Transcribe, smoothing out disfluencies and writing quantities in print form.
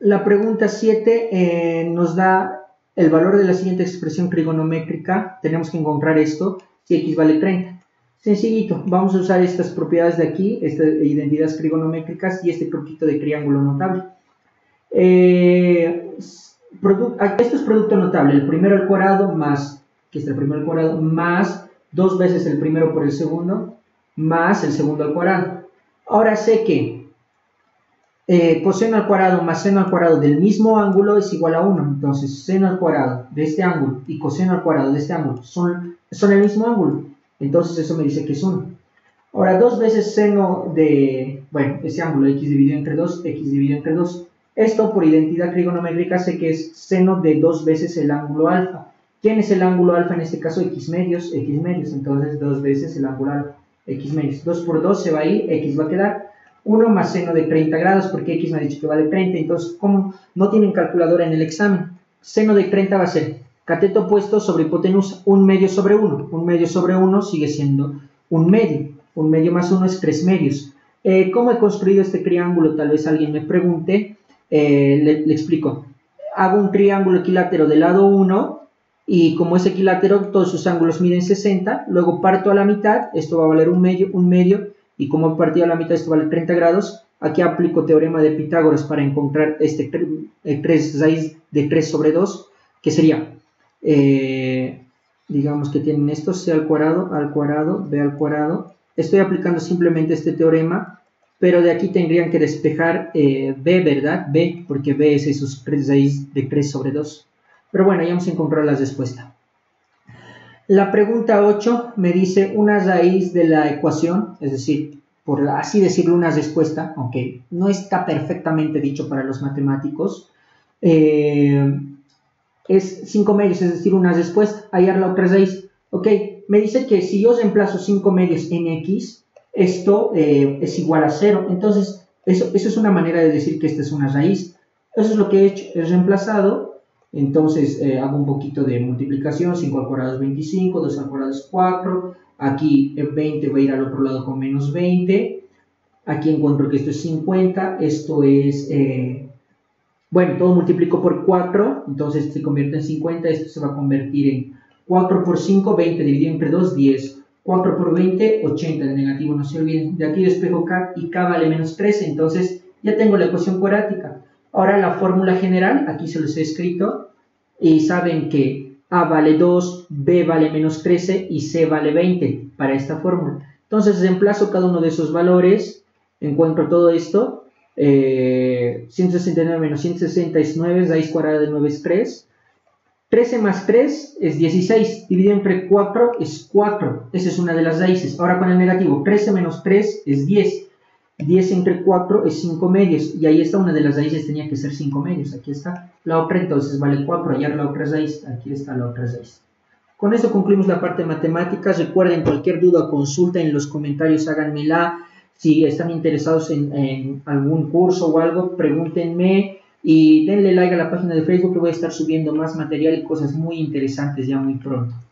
La pregunta 7 nos da el valor de la siguiente expresión trigonométrica. Tenemos que encontrar esto si x vale 30. Sencillito, vamos a usar estas propiedades de aquí, estas identidades trigonométricas y este truquito de triángulo notable. Esto es producto notable, el primero al cuadrado más, aquí está el primero al cuadrado, más 2 veces el primero por el segundo, más el segundo al cuadrado. Ahora sé que coseno al cuadrado más seno al cuadrado del mismo ángulo es igual a 1. Entonces, seno al cuadrado de este ángulo y coseno al cuadrado de este ángulo son el mismo ángulo. Entonces, eso me dice que es 1. Ahora, 2 veces seno de, bueno, ese ángulo x dividido entre 2, x dividido entre 2. Esto, por identidad trigonométrica, sé que es seno de 2 veces el ángulo alfa. ¿Quién es el ángulo alfa en este caso? X medios, entonces 2 veces el ángulo alfa, x medios. 2 por 2 se va a ir, x va a quedar 1 más seno de 30 grados, porque x me ha dicho que vale 30, entonces como no tienen calculadora en el examen, seno de 30 va a ser cateto opuesto sobre hipotenusa, 1 medio sobre 1, 1 medio sobre 1 sigue siendo 1 medio más 1 es 3 medios. ¿Cómo he construido este triángulo? Tal vez alguien me pregunte, le explico. Hago un triángulo equilátero del lado 1, y como es equilátero, todos sus ángulos miden 60, luego parto a la mitad, esto va a valer 1 medio, y como he partido a la mitad, esto vale 30 grados, aquí aplico teorema de Pitágoras para encontrar este 3 raíz de 3 sobre 2, que sería, digamos que tienen esto, c al cuadrado, b al cuadrado, estoy aplicando simplemente este teorema, pero de aquí tendrían que despejar b, ¿verdad? B, porque b es esos 3 raíz de 3 sobre 2. Pero bueno, ya vamos a encontrar la respuesta. La pregunta 8 me dice una raíz de la ecuación, es decir, por así decirlo, una respuesta, aunque no está perfectamente dicho para los matemáticos, es 5 medios, es decir, una respuesta, hallar la otra raíz. Ok, me dice que si yo reemplazo 5 medios en x, esto es igual a 0, entonces eso es una manera de decir que esta es una raíz. Eso es lo que he hecho, he reemplazado. Entonces hago un poquito de multiplicación, 5 al cuadrado es 25, 2 al cuadrado es 4, aquí 20 va a ir al otro lado con menos 20, aquí encuentro que esto es 50, esto es, bueno, todo multiplico por 4, entonces se convierte en 50, esto se va a convertir en 4 por 5, 20 dividido entre 2, 10, 4 por 20, 80, el negativo no se olviden, de aquí despejo k y k vale menos 13, entonces ya tengo la ecuación cuadrática. Ahora la fórmula general, aquí se los he escrito, y saben que A vale 2, B vale menos 13 y C vale 20 para esta fórmula. Entonces reemplazo cada uno de esos valores, encuentro todo esto, 169 menos 160 es 9, raíz cuadrada de 9 es 3, 13 más 3 es 16, dividido entre 4 es 4, esa es una de las raíces. Ahora con el negativo, 13 menos 3 es 10. 10 entre 4 es 5 medios, y ahí está una de las raíces, tenía que ser 5 medios, aquí está la otra, entonces vale 4, hallar la otra raíz, aquí está la otra raíz. Con eso concluimos la parte de matemáticas. Recuerden, cualquier duda o consulta en los comentarios háganmela, si están interesados en algún curso o algo, pregúntenme, y denle like a la página de Facebook que voy a estar subiendo más material y cosas muy interesantes ya muy pronto.